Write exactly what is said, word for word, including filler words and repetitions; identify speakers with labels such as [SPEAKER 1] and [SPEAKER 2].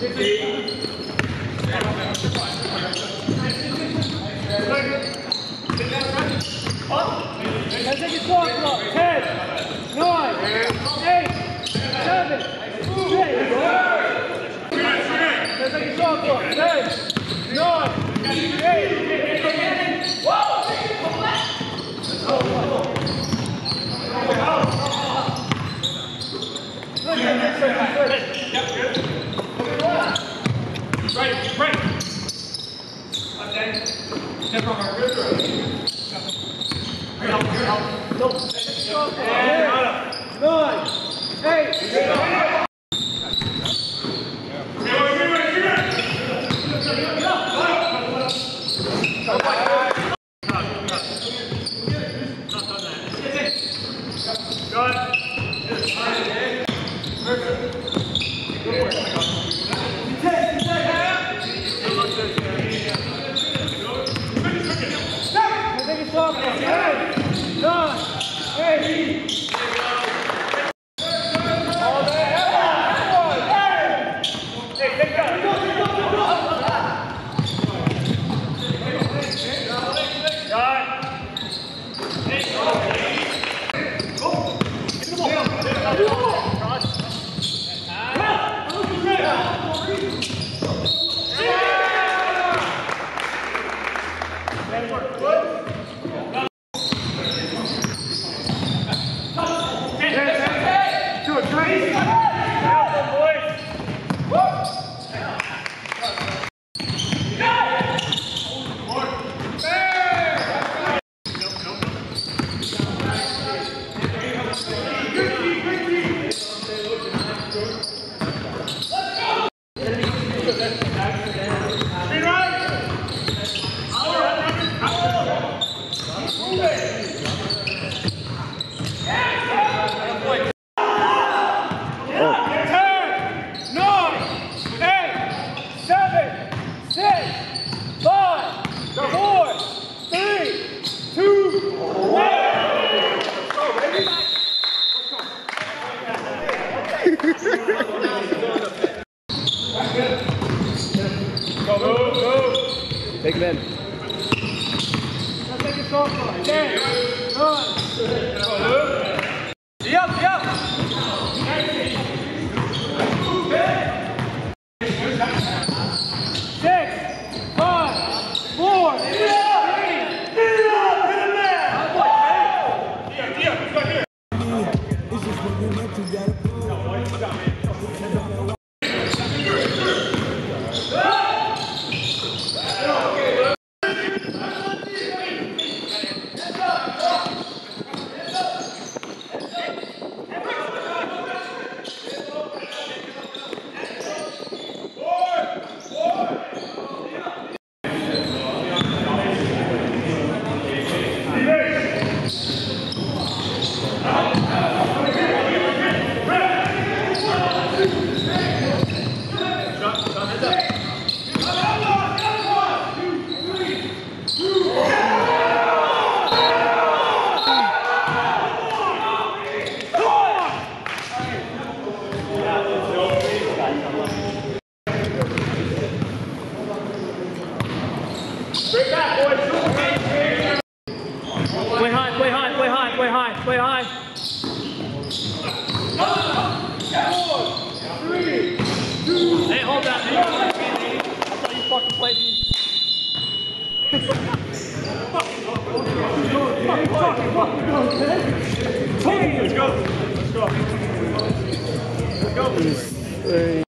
[SPEAKER 1] Let's take a shot clock. ten, nine, eight, seven, six. Let's take a shot clock. ten, nine, eight. Whoa! Right, right. Okay. Step on our good right. Help, help. No. Nine, eight.
[SPEAKER 2] Take them in.
[SPEAKER 1] Let's take a shot clock. ten, nine. Yep, yep. Six, five, four, three.
[SPEAKER 2] Play high, play high, play high, play high, play high.
[SPEAKER 1] Four, three, two,
[SPEAKER 2] Hey, hold that, man. That's how you fucking play these. Let's go. Let's go. Let's go.